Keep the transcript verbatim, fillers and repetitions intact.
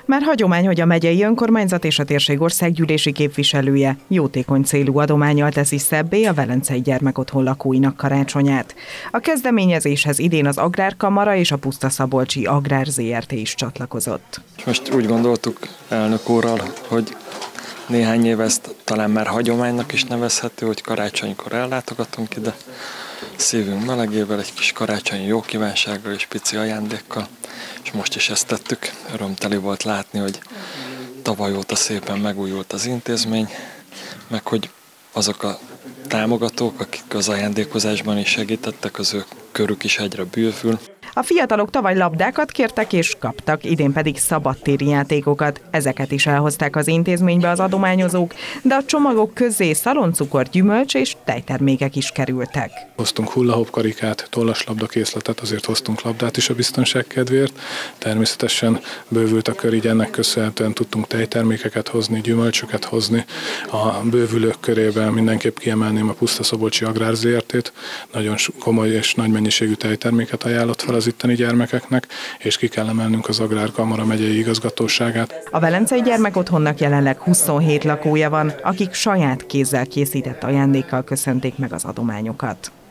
Már hagyomány, hogy a megyei önkormányzat és a térség országgyűlési képviselője jótékony célú adománnyal teszi szebbé a Velencei Gyermekotthon lakóinak karácsonyát. A kezdeményezéshez idén az Agrárkamara és a Puszta-Szabolcsi Agrár zé er té is csatlakozott. Most úgy gondoltuk elnök úrral, hogy néhány év ezt talán már hagyománynak is nevezhető, hogy karácsonykor ellátogatunk ide, szívünk melegével, egy kis karácsonyi jó kívánsággal és pici ajándékkal, és most is ezt tettük. Örömteli volt látni, hogy tavaly óta szépen megújult az intézmény, meg hogy azok a támogatók, akik az ajándékozásban is segítettek, az ő körük is egyre bővül. A fiatalok tavaly labdákat kértek és kaptak, idén pedig szabadtéri játékokat. Ezeket is elhozták az intézménybe az adományozók, de a csomagok közé szaloncukor, gyümölcs és tejtermékek is kerültek. Hoztunk hullahop karikát, tollaslabda készletet, azért hoztunk labdát is a biztonság kedvéért. Természetesen bővült a kör, így ennek köszönhetően tudtunk tejtermékeket hozni, gyümölcsöket hozni. A bővülők körében mindenképp kiemelném a Puszta-Szabolcsi Agrár zé er té-t. Nagyon komoly és nagy mennyiségű tejterméket ajánlott fel az itteni gyermekeknek, és ki kell emelnünk az Agrárkamara megyei igazgatóságát. A Velencei Gyermekotthonnak jelenleg huszonhét lakója van, akik saját kézzel készített ajándékkal köszönték meg az adományokat.